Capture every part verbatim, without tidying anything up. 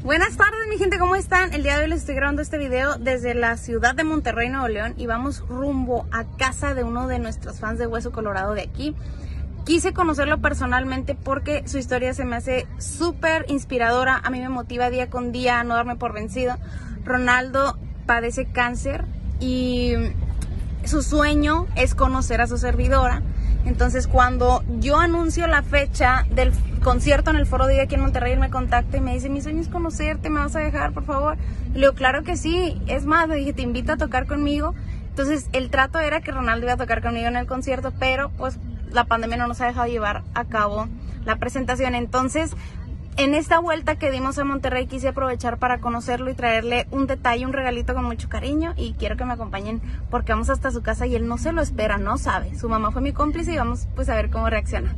Buenas tardes, mi gente, ¿cómo están? El día de hoy les estoy grabando este video desde la ciudad de Monterrey, Nuevo León, y vamos rumbo a casa de uno de nuestros fans de Hueso Colorado de aquí. Quise conocerlo personalmente porque su historia se me hace súper inspiradora. A mí me motiva día con día a no darme por vencido. Ronaldo padece cáncer y su sueño es conocer a su servidora. Entonces, cuando yo anuncio la fecha del concierto en el Foro Didi aquí en Monterrey, él me contacta y me dice: mi sueño es conocerte, ¿me vas a dejar, por favor? Le digo, claro que sí. Es más, le dije, te invito a tocar conmigo. Entonces, el trato era que Ronaldo iba a tocar conmigo en el concierto, pero pues la pandemia no nos ha dejado llevar a cabo la presentación. Entonces, en esta vuelta que dimos a Monterrey, quise aprovechar para conocerlo y traerle un detalle, un regalito con mucho cariño, y quiero que me acompañen porque vamos hasta su casa y él no se lo espera, no sabe. Su mamá fue mi cómplice y vamos pues a ver cómo reacciona.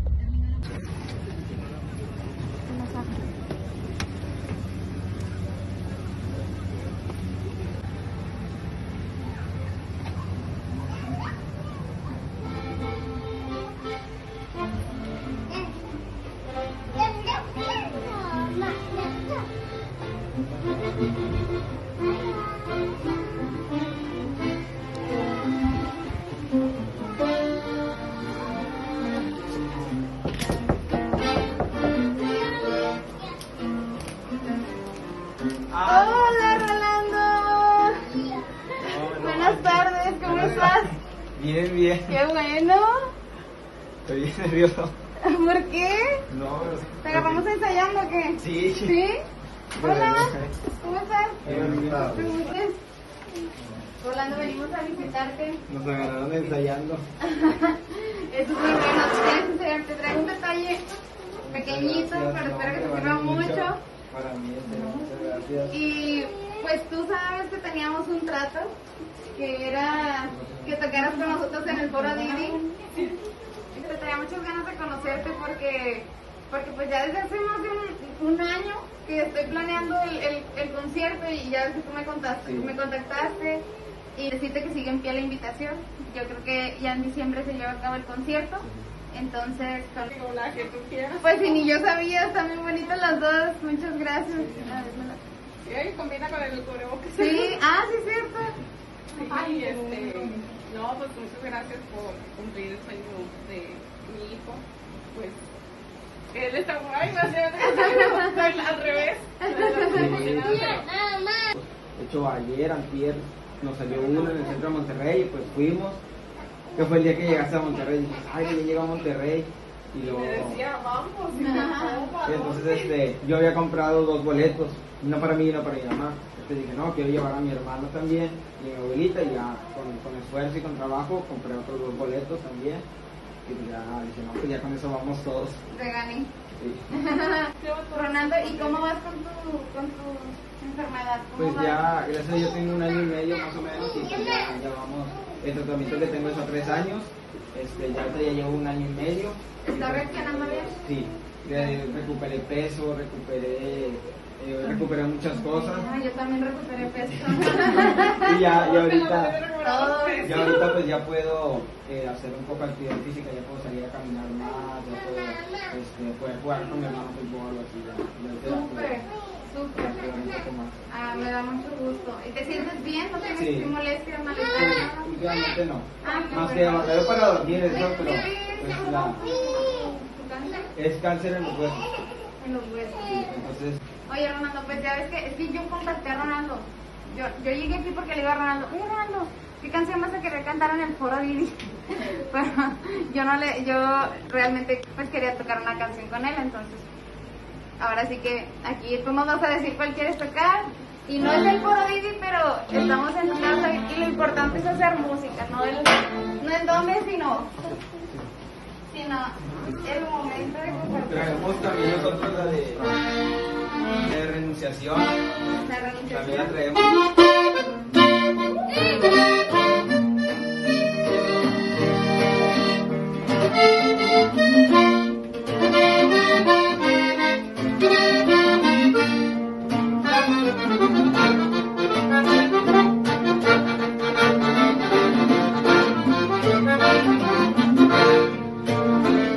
Hola, Rolando. Hola. Buenas tardes, ¿cómo estás? Bien, bien. Qué bueno. Estoy bien nervioso. ¿Por qué? No, ¿Te agarramos ensayando o qué? Sí. ¿Sí? Hola, ¿cómo estás? Bien, ¿Cómo Rolando, venimos a visitarte. nos agarraron ensayando. Eso es muy bueno. ¿Quieres enseñar? Te traigo un detalle pequeñito, pero espero que te sirva mucho. Para mí, muchas gracias. Y pues tú sabes que teníamos un trato, que era que tocaras con nosotros en el Foro Didi. Y te tenía muchas ganas de conocerte porque, porque pues ya desde hace más de un, un año que estoy planeando el, el, el concierto, y ya ves que tú me contaste, Sí. me contactaste y deciste que sigue en pie la invitación. Yo creo que ya en diciembre se lleva a cabo el concierto. Entonces, con la que tú quieras. Pues si ni yo sabía, están muy bonitas las dos. Muchas gracias. Sí, ahí combina con el cubrebocas. Sí, ah, sí, es cierto. Sí, Ay, este, no, pues muchas gracias por cumplir el sueño de mi hijo. Pues él está guay, no sé, al revés. De hecho, ayer, antier, nos salió uno en el centro de Monterrey y pues fuimos. Que fue el día que llegaste a Monterrey y dijiste, ay, ya llego a Monterrey. Y luego, Me decía, vamos, y me dijo, y entonces este, yo había comprado dos boletos, uno para mí y uno para mi mamá. Entonces dije, no, quiero llevar a mi hermano también y a mi abuelita, y ya con, con esfuerzo y con trabajo compré otros dos boletos también. Y pues ya dije, no, pues ya con eso vamos todos. Te gané. Sí. Ronaldo, ¿y cómo vas con tu, con tu enfermedad? ¿Cómo Pues vas? ya, gracias a Dios tengo un año y medio más o menos, y pues ya, ya vamos, el tratamiento que tengo es a tres años, este, ya ahorita ya llevo un año y medio. ¿Está reaccionando bien? Sí, re- recuperé peso, recuperé, eh, recuperé muchas cosas, Ah, yo también recuperé peso. y ya, ya ahorita, Todo. ya ahorita pues ya puedo eh, hacer un poco de actividad física, ya puedo salir a caminar más, ya puedo este, poder jugar con mi hermano fútbol o así, ya, ya ahorita ya Súper, puedo, súper. ya puedo un poco más. Ah, me da mucho gusto. ¿Y te sientes bien? ¿No tienes Sí. molestias, malestar? Pues, últimamente no. Ah, qué Más que bueno. batallo para dormir, eso, pero pues, la, ¿Tu cáncer? es cáncer en los huesos. En los huesos. Entonces, Oye, Ronaldo, pues ya ves que, es que yo contacté a Ronaldo. Yo, yo llegué aquí porque le digo a Ronaldo, oye, Ronaldo, ¿qué canción vas a querer cantar en el Foro Didi? Pero yo no le, yo realmente pues quería tocar una canción con él, entonces ahora sí que aquí tú nos vas a decir cuál quieres tocar. Y no es el Foro Didi, pero estamos en tu casa y lo importante es hacer música, no el, no el dónde, sino, sino el momento de compartir. traemos también nosotros la de, de renunciación. La renunciación. También la traemos.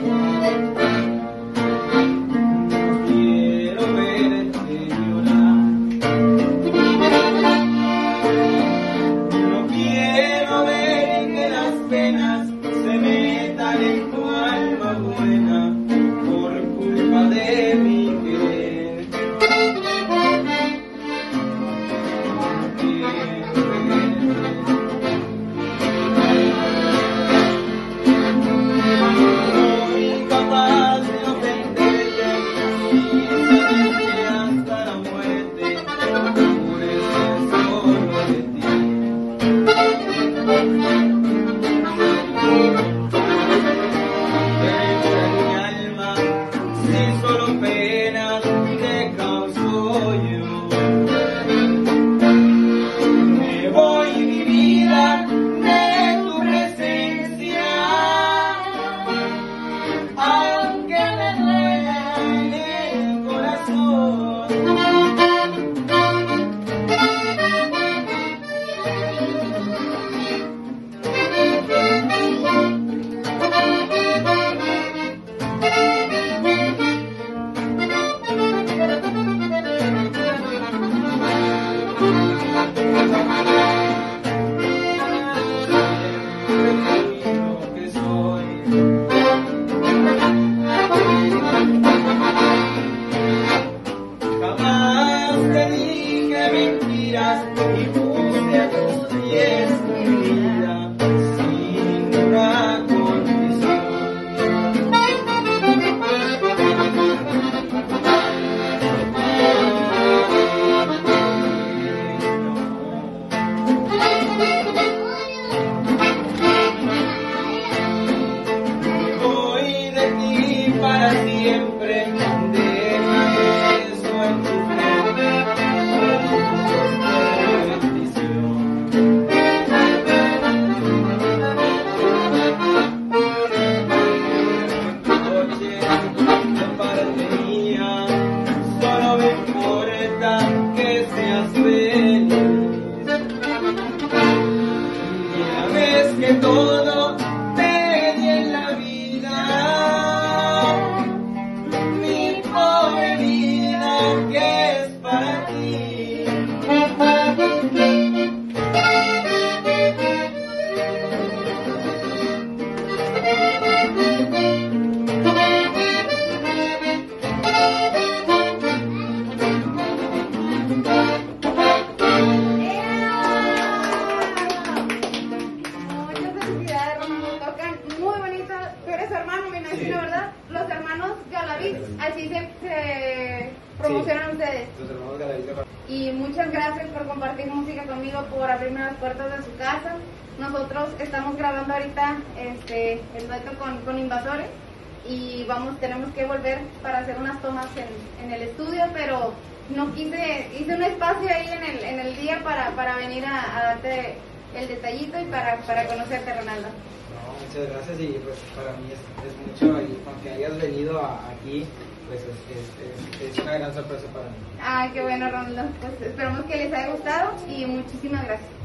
Quiero verte llorar. importa que seas feliz. Ya ves que todo te di en la vida, mi pobre vida que es para ti. Muchas felicidades, Romano. Tocan muy bonito. Tú eres su hermano, me imagino, Sí. ¿verdad? Los hermanos Galaviz, así se, se promocionan ustedes. Tus hermanos Galaviz. Y muchas gracias por compartir música conmigo, por abrirme las puertas de su casa. Nosotros estamos grabando ahorita este, el dueto con, con Invasores y vamos, tenemos que volver para hacer unas tomas en, en el estudio, pero no quise, hice un espacio ahí en el, en el día para, para venir a, a darte el detallito y para, para conocerte, Ronaldo. No, muchas gracias y pues para mí es, es mucho, y aunque hayas venido a- aquí, pues es, es, es, es una gran sorpresa para mí. Ay, qué bueno, Ronaldo. Pues esperamos que les haya gustado y muchísimas gracias.